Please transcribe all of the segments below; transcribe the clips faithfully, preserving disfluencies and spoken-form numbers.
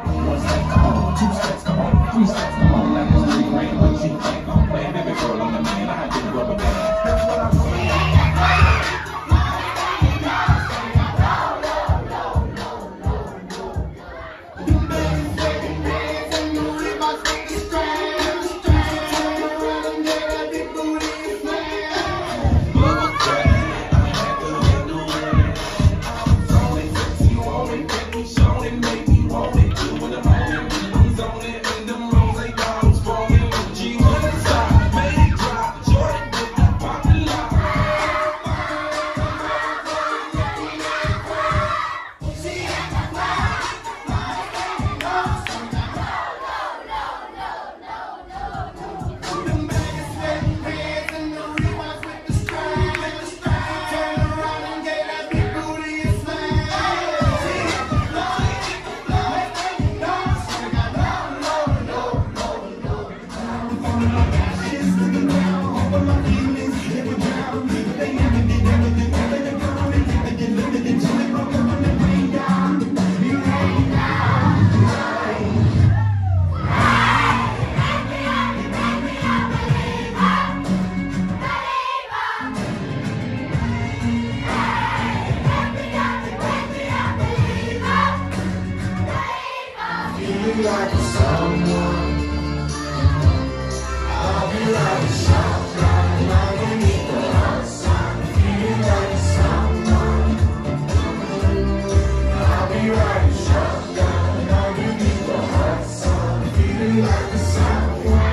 One step, come on, two steps, come on, three steps, come on. Like it's three grand, what you think? I'm playing baby girl, I'm the man. I did the rubber band. That's what I'm saying. Like someone, I'll be like a shotgun underneath the hot sun. Feeling like someone, I'll be like a shotgun underneath the hot sun. Feeling like someone.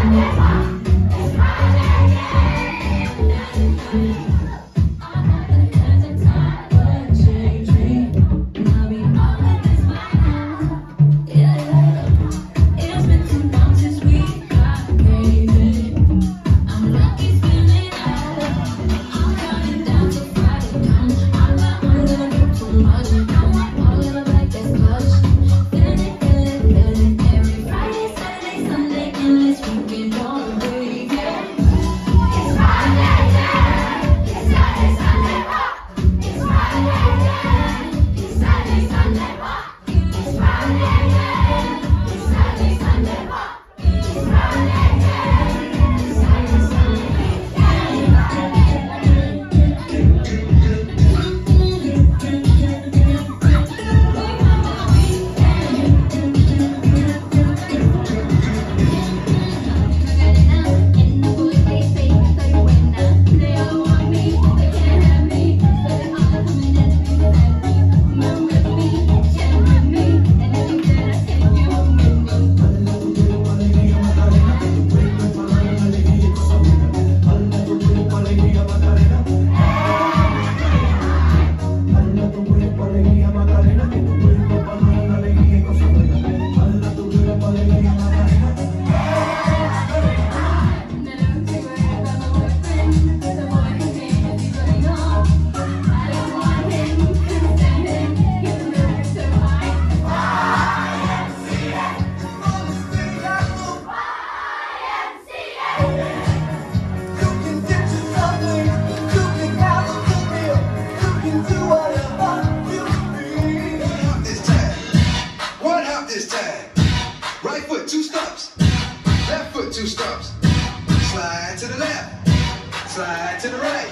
Two stumps. Slide to the left, slide to the right.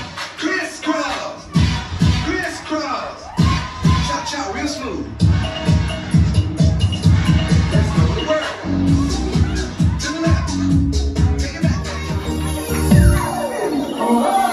Crisscross, crisscross. Chop, chop, real smooth. Let's go to work. To the left, take it back. Oh.